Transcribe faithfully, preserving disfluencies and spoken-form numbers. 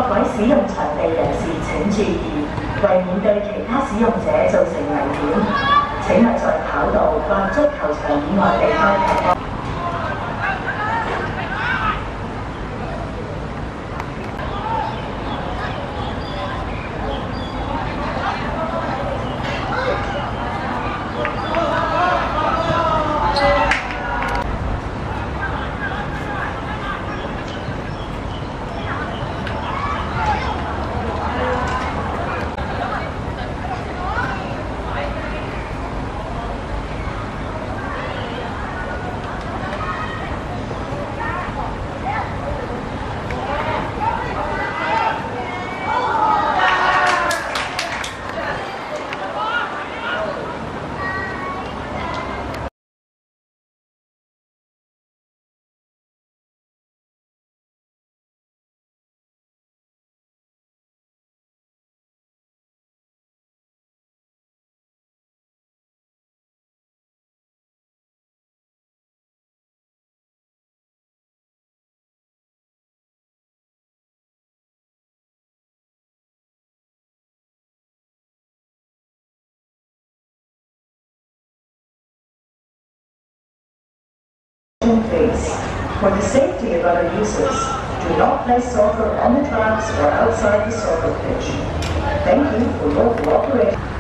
各位使用場地人士請注意，為免對其他使用者造成危險，請勿在跑道或足球場以外地方踢波。Please, for the safety of other users, do not play soccer on the tracks or outside the soccer pitch. Thank you for your cooperation.